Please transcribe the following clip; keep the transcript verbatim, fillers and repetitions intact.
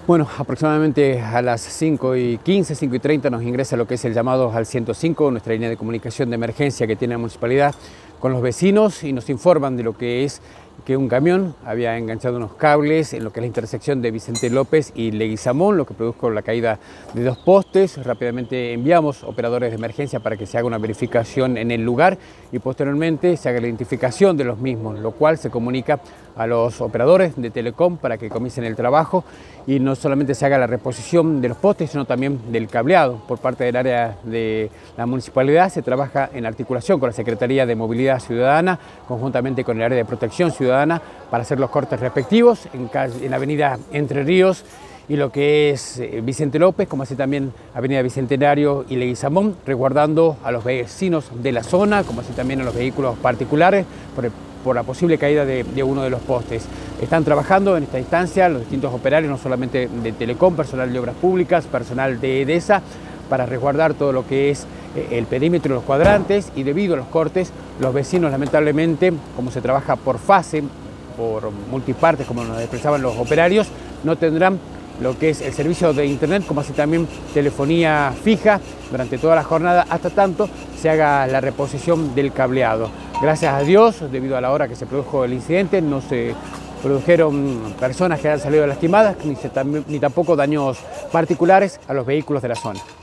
Bueno, aproximadamente a las cinco y quince, cinco y treinta nos ingresa lo que es el llamado al ciento cinco, nuestra línea de comunicación de emergencia que tiene la municipalidad con los vecinos, y nos informan de lo que es que un camión había enganchado unos cables en lo que es la intersección de Vicente López y Leguizamón, lo que produjo la caída de dos postes. Rápidamente enviamos operadores de emergencia para que se haga una verificación en el lugar y posteriormente se haga la identificación de los mismos, lo cual se comunica a los operadores de Telecom para que comiencen el trabajo y no solamente se haga la reposición de los postes, sino también del cableado. Por parte del área de la municipalidad se trabaja en articulación con la Secretaría de Movilidad Ciudadana, conjuntamente con el área de Protección Ciudadana, para hacer los cortes respectivos en, calle, en la avenida Entre Ríos y lo que es Vicente López, como así también avenida Bicentenario y Leguizamón, resguardando a los vecinos de la zona, como así también a los vehículos particulares, por el por la posible caída de, de uno de los postes. Están trabajando en esta instancia los distintos operarios, no solamente de Telecom, personal de Obras Públicas, personal de EDESA, para resguardar todo lo que es el perímetro de los cuadrantes, y debido a los cortes, los vecinos lamentablemente, como se trabaja por fase, por multipartes, como nos expresaban los operarios, no tendrán lo que es el servicio de internet, como así también telefonía fija durante toda la jornada, hasta tanto se haga la reposición del cableado. Gracias a Dios, debido a la hora que se produjo el incidente, no se produjeron personas que hayan salido lastimadas, ni, se, ni tampoco daños particulares a los vehículos de la zona.